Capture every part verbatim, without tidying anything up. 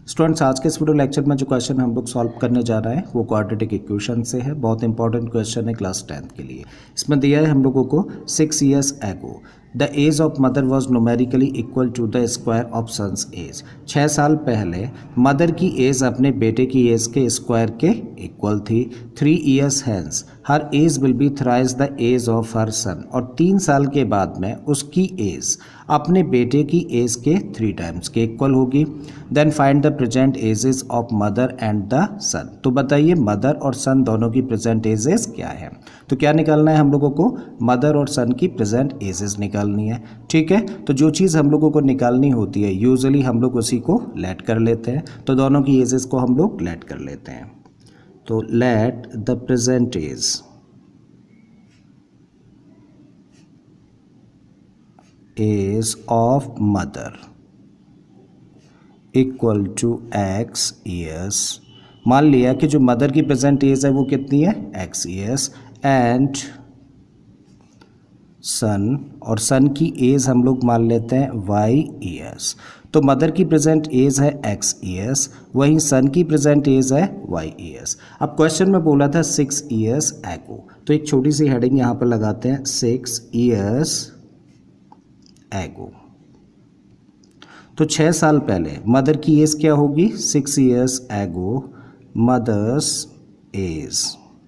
Students, आज के इस वीडियो लेक्चर में जो क्वेश्चन हम लोग सॉल्व करने जा रहे हैं वो क्वाड्रेटिक इक्वेशन से है। बहुत इंपॉर्टेंट क्वेश्चन है क्लास टेंथ के लिए। इसमें दिया है हम लोगों को six years ago the age of mother was numerically equal to the square of son's age. छः साल पहले मदर की एज अपने बेटे की एज के स्क्वायर के इक्वल थी। Three years hence her age will be thrice the age of her son. और तीन साल के बाद में उसकी एज अपने बेटे की एज के थ्री टाइम्स के इक्वल होगी। Then find the present ages of mother and the son. तो बताइए मदर और सन दोनों की प्रेजेंट एजेस क्या है। तो क्या निकालना है हम लोगों को, मदर और सन की प्रेजेंट एजेस निकालनी है। ठीक है, तो जो चीज़ हम लोगों को निकालनी होती है यूजुअली हम लोग उसी को लेट कर लेते हैं। तो दोनों की एजेस को हम लोग लेट कर लेते हैं। तो let the present age age of mother equal to x years. मान लिया कि जो मदर की प्रेजेंट एज है वो कितनी है, एक्स ईयर्स, एंड सन, और सन की एज हम लोग मान लेते हैं वाई ईयर्स। तो मदर की प्रेजेंट एज है एक्स ईयर्स, वहीं सन की प्रेजेंट एज है वाई ईयर्स। अब क्वेश्चन में बोला था सिक्स ईयर्स एगो, तो एक छोटी सी हेडिंग यहाँ पर लगाते हैं, सिक्स ईयर्स एगो। तो छः साल पहले मदर की एज क्या होगी, six years ago mother's age.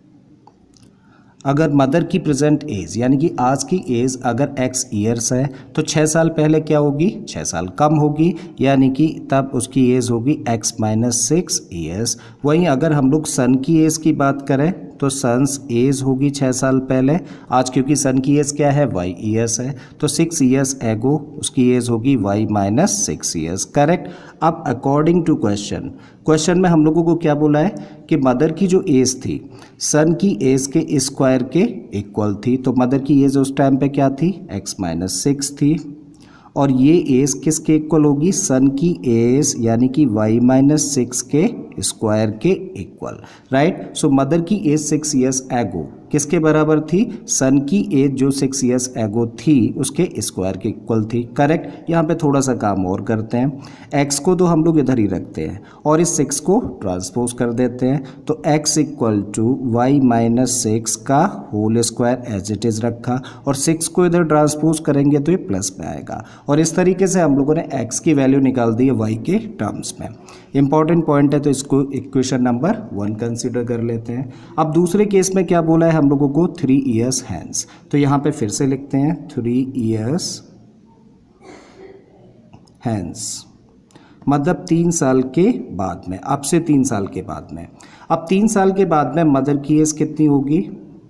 अगर मदर की प्रेजेंट एज यानी कि आज की एज अगर एक्स ईयर्स है तो छः साल पहले क्या होगी, छः साल कम होगी, यानी कि तब उसकी एज होगी एक्स माइनस सिक्स ईयर्स। वहीं अगर हम लोग सन की एज की बात करें तो सन्स एज होगी छः साल पहले, आज क्योंकि सन की एज क्या है, वाई ईयर्स है, तो सिक्स ईयर्स एगो उसकी एज होगी y minus six years. Correct. अब अकॉर्डिंग टू क्वेश्चन, क्वेश्चन में हम लोगों को क्या बोला है कि मदर की जो एज थी सन की एज के स्क्वायर के इक्वल थी। तो मदर की एज उस टाइम पे क्या थी, एक्स माइनस सिक्स थी, और ये एज किसके इक्वल होगी, सन की एज यानी कि वाई माइनस सिक्स के स्क्वायर के इक्वल। राइट। सो मदर की एज सिक्स ईयर्स एगो किसके बराबर थी, सन की एज जो सिक्स ईयर्स एगो थी उसके स्क्वायर के इक्वल थी। करेक्ट। यहाँ पे थोड़ा सा काम और करते हैं, एक्स को तो हम लोग इधर ही रखते हैं और इस सिक्स को ट्रांसपोज कर देते हैं। तो x equal to y minus six का whole square as it is रखा, और सिक्स को इधर ट्रांसपोज करेंगे तो ये प्लस में आएगा, और इस तरीके से हम लोगों ने एक्स की वैल्यू निकाल दी है वाई के टर्म्स में। इंपॉर्टेंट पॉइंट है तो इसको इक्वेशन नंबर वन कंसिडर कर लेते हैं। अब दूसरे केस में क्या बोला है हम लोगों को, थ्री ईयर्स हैंस। तो यहां पे फिर से लिखते हैं थ्री ईयर्स हैंस, मतलब तीन साल के बाद में, अब से तीन साल के बाद में। अब तीन साल के बाद में मदर की एज कितनी होगी,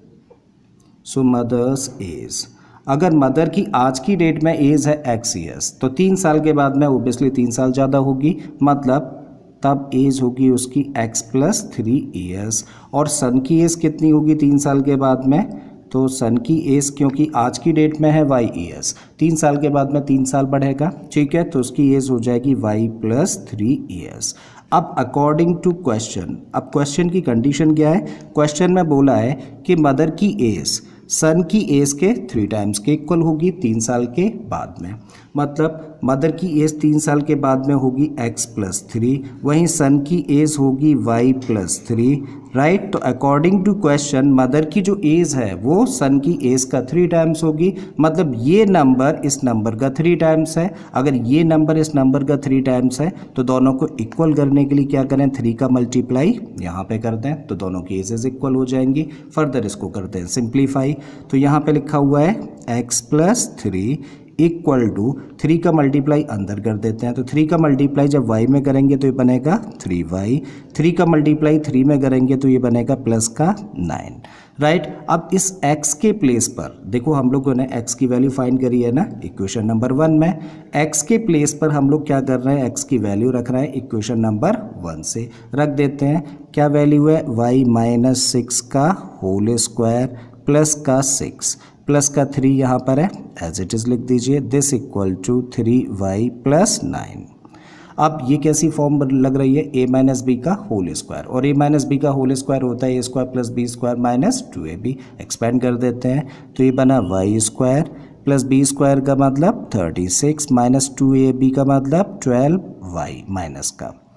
सो मदर्स एज, अगर मदर की आज की डेट में एज है एक्स ईयर्स तो तीन साल के बाद में ओबियसली तीन साल ज़्यादा होगी, मतलब तब एज होगी उसकी एक्स प्लस थ्री ईयर्स। और सन की एज कितनी होगी तीन साल के बाद में, तो सन की एज क्योंकि आज की डेट में है वाई ईयर्स, तीन साल के बाद में तीन साल बढ़ेगा। ठीक है, तो उसकी एज हो जाएगी वाई प्लस थ्री ईयर्स। अब अकॉर्डिंग टू क्वेश्चन, अब क्वेश्चन की कंडीशन क्या है, क्वेश्चन में बोला है कि मदर की एज सन की एज के थ्री टाइम्स के इक्वल होगी तीन साल के बाद में, मतलब मदर की एज तीन साल के बाद में होगी एक्स प्लस थ्री, वहीं सन की एज होगी वाई प्लस थ्री। राइट। तो अकॉर्डिंग टू क्वेश्चन मदर की जो एज है वो सन की एज का थ्री टाइम्स होगी, मतलब ये नंबर इस नंबर का थ्री टाइम्स है। अगर ये नंबर इस नंबर का थ्री टाइम्स है तो दोनों को इक्वल करने के लिए क्या करें, थ्री का मल्टीप्लाई यहाँ पे कर दें तो दोनों की एजेस इक्वल हो जाएंगी। फर्दर इसको करते हैं सिंप्लीफाई, तो यहाँ पे लिखा हुआ है x plus three equal to, three का मल्टीप्लाई अंदर कर देते हैं, तो थ्री का मल्टीप्लाई जब वाई में करेंगे तो ये बनेगा थ्री वाई, थ्री का मल्टीप्लाई थ्री में करेंगे तो ये बनेगा प्लस का नाइन। राइट। अब इस x के प्लेस पर देखो, हम लोगों ने x की वैल्यू फाइंड करी है ना इक्वेशन नंबर वन में, x के प्लेस पर हम लोग क्या कर रहे हैं, x की वैल्यू रख रहे हैं इक्वेशन नंबर वन से। रख देते हैं, क्या वैल्यू है, वाई माइनस सिक्स का होल स्क्वायर प्लस का सिक्स प्लस का थ्री यहाँ पर है एज इट इज़ लिख दीजिए, this equal to three y plus nine. अब ये कैसी फॉर्म लग रही है, ए माइनस बी का होल स्क्वायर, और ए माइनस बी का होल स्क्वायर होता है a square plus b square minus two a b. Expand कर देते हैं तो ये बना Y square plus b square का मतलब thirty six minus two a b का मतलब ट्वेल्व वाई माइनस का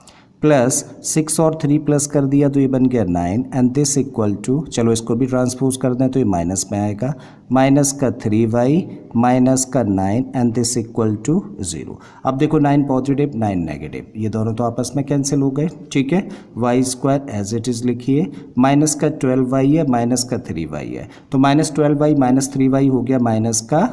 प्लस सिक्स और थ्री प्लस कर दिया तो ये बन गया nine and this equal to, चलो इसको भी ट्रांसपोज कर दें तो ये माइनस में आएगा, माइनस का थ्री वाई माइनस का nine and this equal to zero. अब देखो नाइन पॉजिटिव नाइन नेगेटिव, ये दोनों तो आपस में कैंसिल हो गए, ठीक है। Y square as it is लिखिए, माइनस का ट्वेल्व वाई है माइनस का थ्री वाई है, तो minus twelve y minus three y हो गया माइनस का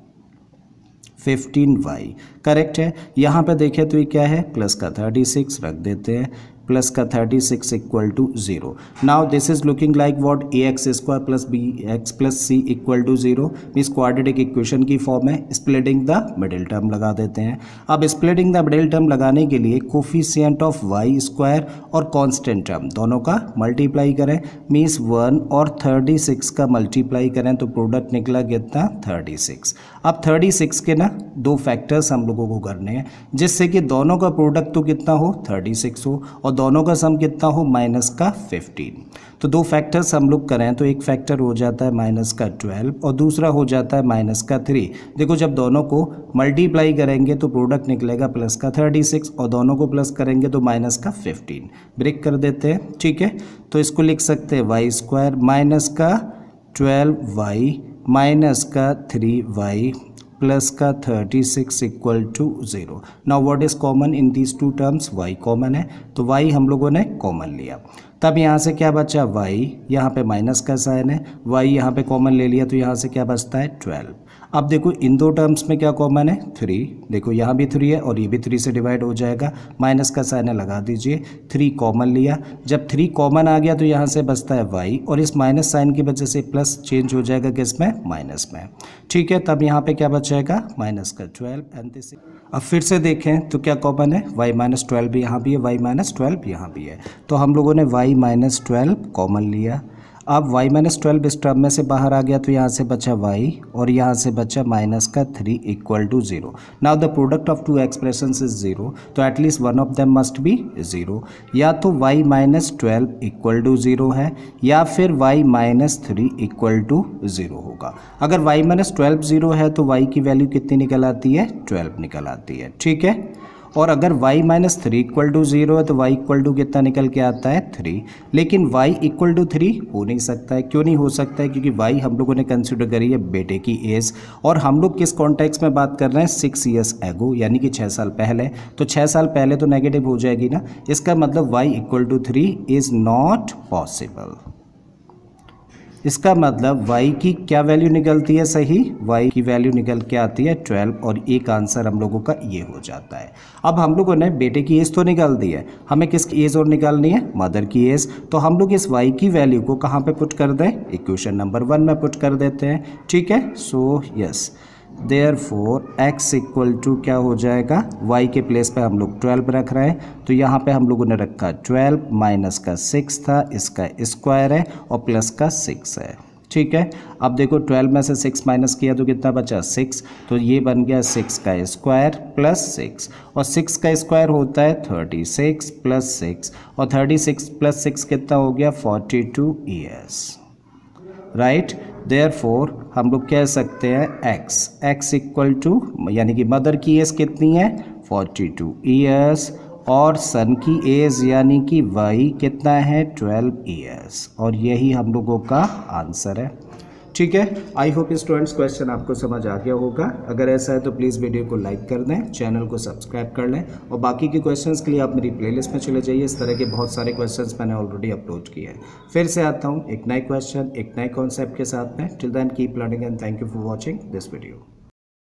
फिफ्टीन वाई, करेक्ट है। यहाँ पे देखें तो ये क्या है, प्लस का थर्टी सिक्स रख देते हैं, प्लस का thirty six equal to zero. Now this is looking like what, a x square plus b x plus c equal to zero. इस क्वाड्रेटिक इक्वेशन की फॉर्म है। स्प्लिटिंग द मिडिल टर्म लगा देते हैं। अब स्प्लिटिंग द मिडिल टर्म लगाने के लिए कोफिशिएंट ऑफ वाई स्क्वायर और कांस्टेंट टर्म दोनों का मल्टीप्लाई करें, मीन्स वन और थर्टी सिक्स का मल्टीप्लाई करें तो प्रोडक्ट निकला कितना, थर्टी सिक्स। अब थर्टी सिक्स के ना दो फैक्टर्स हम लोगों को करने हैं जिससे कि दोनों का प्रोडक्ट तो कितना हो, थर्टी सिक्स हो और दोनों का सम कितना हो, माइनस का फिफ्टीन। तो दो फैक्टर्स हम लोग करें तो एक फैक्टर हो जाता है माइनस का ट्वेल्व और दूसरा हो जाता है माइनस का थ्री। देखो जब दोनों को मल्टीप्लाई करेंगे तो प्रोडक्ट निकलेगा प्लस का थर्टी सिक्स और दोनों को प्लस करेंगे तो माइनस का फिफ्टीन। ब्रेक कर देते हैं, ठीक है। तो इसको लिख सकते हैं वाई स्क्वायर माइनस का ट्वेल्व वाई माइनस का थ्री वाई प्लस का thirty six equal to zero. Now what is common in these two terms, y common है तो y हम लोगों ने कॉमन लिया। तब यहाँ से क्या बचा, y, यहाँ पे माइनस का साइन है, y यहाँ पे कॉमन ले लिया तो यहाँ से क्या बचता है, ट्वेल्व। अब देखो इन दो टर्म्स में क्या कॉमन है, थ्री। देखो यहाँ भी थ्री है और ये भी थ्री से डिवाइड हो जाएगा, माइनस का साइन है लगा दीजिए, थ्री कॉमन लिया। जब थ्री कॉमन आ गया तो यहाँ से बचता है y और इस माइनस साइन की वजह से प्लस चेंज हो जाएगा किसमें, माइनस में, ठीक है। तब यहाँ पे क्या बचेगा, माइनस का ट्वेल्व एंड दिस। अब फिर से देखें तो क्या कॉमन है, y माइनस ट्वेल्व भी यहाँ भी है, y माइनस ट्वेल्व यहाँ भी है, तो हम लोगों ने y माइनस ट्वेल्व कॉमन लिया। अब y माइनस ट्वेल्व इस टर्म में से बाहर आ गया तो यहाँ से बचा y और यहाँ से बचा माइनस का three equal to zero. Now the product of two expressions is zero, तो at least one of them must be zero. या तो y minus twelve equal to zero है या फिर y minus three equal to zero होगा। अगर y minus twelve zero है तो y की वैल्यू कितनी निकल आती है, ट्वेल्व निकल आती है, ठीक है। और अगर y minus three equal to zero है तो y इक्वल टू कितना निकल के आता है, थ्री। लेकिन y इक्वल टू थ्री हो नहीं सकता है। क्यों नहीं हो सकता है, क्योंकि y हम लोगों ने कंसिडर करी है बेटे की एज और हम लोग किस कॉन्टेक्स्ट में बात कर रहे हैं, सिक्स ईयर्स एगो, यानी कि छः साल पहले। तो छः साल पहले तो नेगेटिव हो जाएगी ना, इसका मतलब y equal to three is not possible. इसका मतलब y की क्या वैल्यू निकलती है, सही, y की वैल्यू निकल के आती है ट्वेल्व और एक आंसर हम लोगों का ये हो जाता है। अब हम लोगों ने बेटे की एज तो निकाल दी है, हमें किसकी एज और निकालनी है, मदर की एज। तो हम लोग इस y की वैल्यू को कहाँ पे पुट कर दें, इक्वेशन नंबर वन में पुट कर देते हैं, ठीक है। So yes therefore x equal to क्या हो जाएगा, y के प्लेस पे हम लोग ट्वेल्व रख रहे हैं तो यहाँ पे हम लोगों ने रखा ट्वेल्व, माइनस का सिक्स था, इसका स्क्वायर है और प्लस का सिक्स है, ठीक है। अब देखो ट्वेल्व में से सिक्स माइनस किया तो कितना बचा, सिक्स, तो ये बन गया सिक्स का स्क्वायर प्लस सिक्स और सिक्स का स्क्वायर होता है थर्टी सिक्स प्लस सिक्स और थर्टी सिक्स प्लस सिक्स कितना हो गया, forty two years, right. Therefore हम लोग कह सकते हैं x x इक्वल टू, यानी कि मदर की एज कितनी है, फोर्टी टू ईयर्स और सन की एज यानी कि y कितना है, ट्वेल्व ईयर्स, और यही हम लोगों का आंसर है, ठीक है। आई होप स्टूडेंट्स क्वेश्चन आपको समझ आ गया होगा। अगर ऐसा है तो प्लीज़ वीडियो को लाइक कर दें, चैनल को सब्सक्राइब कर लें और बाकी के क्वेश्चंस के लिए आप मेरी प्लेलिस्ट में चले जाइए। इस तरह के बहुत सारे क्वेश्चंस मैंने ऑलरेडी अपलोड किए हैं। फिर से आता हूँ एक नए क्वेश्चन, एक नए कॉन्सेप्ट के साथ में। Till then keep learning and thank you for watching this video.